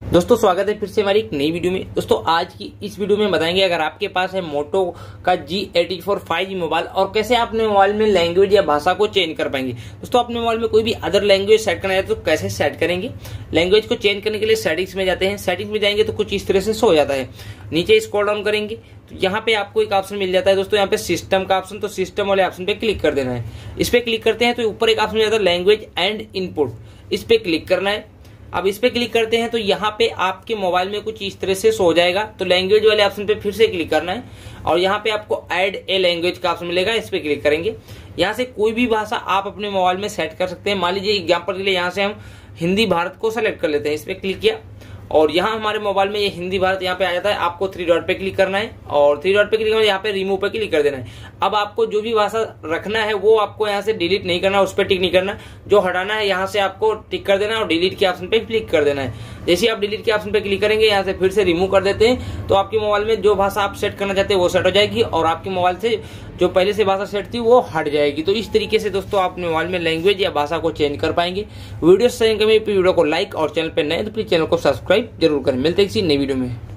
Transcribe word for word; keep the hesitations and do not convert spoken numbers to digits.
दोस्तों स्वागत है फिर से हमारी एक नई वीडियो में। दोस्तों आज की इस वीडियो में बताएंगे अगर आपके पास है मोटो का G eighty four five G mobile और कैसे आप अपने मोबाइल में लैंग्वेज या भाषा को चेंज कर पाएंगे। दोस्तों अपने मोबाइल में कोई भी अदर लैंग्वेज सेट करना है तो कैसे सेट करेंगे। लैंग्वेज को चेंज करने के लिए सेटिंग्स में जाते हैं, सेटिंग्स में जाएंगे तो कुछ इस तरह से शो हो जाता है। नीचे स्क्रॉल डाउन करेंगे तो यहाँ पे आपको एक ऑप्शन मिल जाता है दोस्तों, यहाँ पे सिस्टम का ऑप्शन, तो सिस्टम वाले ऑप्शन पे क्लिक कर देना है। इस पे क्लिक करते हैं तो ऊपर एक ऑप्शन मिल जाता है लैंग्वेज एंड इनपुट, इस पे क्लिक करना है। अब इस पे क्लिक करते हैं तो यहाँ पे आपके मोबाइल में कुछ इस तरह से शो हो जाएगा। तो लैंग्वेज वाले ऑप्शन पे फिर से क्लिक करना है और यहाँ पे आपको ऐड ए लैंग्वेज का ऑप्शन मिलेगा, इस पे क्लिक करेंगे। यहाँ से कोई भी भाषा आप अपने मोबाइल में सेट कर सकते हैं। मान लीजिए एग्जाम्पल के लिए यहाँ से हम हिंदी भारत को सेलेक्ट कर लेते हैं, इस पे क्लिक किया और यहाँ हमारे मोबाइल में ये हिंदी भारत यहाँ पे आ जाता है। आपको थ्री डॉट पे क्लिक करना है और थ्री डॉट पे क्लिक करना, यहाँ पे रिमूव पे क्लिक कर देना है। अब आपको जो भी भाषा रखना है वो आपको यहाँ से डिलीट नहीं करना, उस पर टिक नहीं करना। जो हटाना है यहाँ से आपको टिक कर देना और डिलीट के ऑप्शन पे क्लिक कर देना है। जैसे आप डिलीट के ऑप्शन पे क्लिक करेंगे यहाँ से फिर से रिमूव कर देते हैं तो आपके मोबाइल में जो भाषा आप सेट करना चाहते हैं वो सेट हो जाएगी और आपके मोबाइल से जो पहले से भाषा सेट थी वो हट जाएगी। तो इस तरीके से दोस्तों आप अपने मोबाइल में लैंग्वेज या भाषा को चेंज कर पाएंगे। वीडियो से वीडियो को लाइक और चैनल पर नए तो प्लीज चैनल को सब्सक्राइब जरूर करें। मिलते हैं किसी नई वीडियो में।